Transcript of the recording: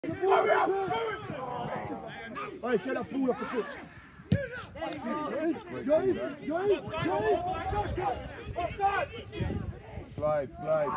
Hey, get that ball off the pitch. Slide, slide.